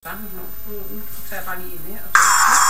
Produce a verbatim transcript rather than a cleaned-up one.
Så nu tager jeg bare lige ind her, og så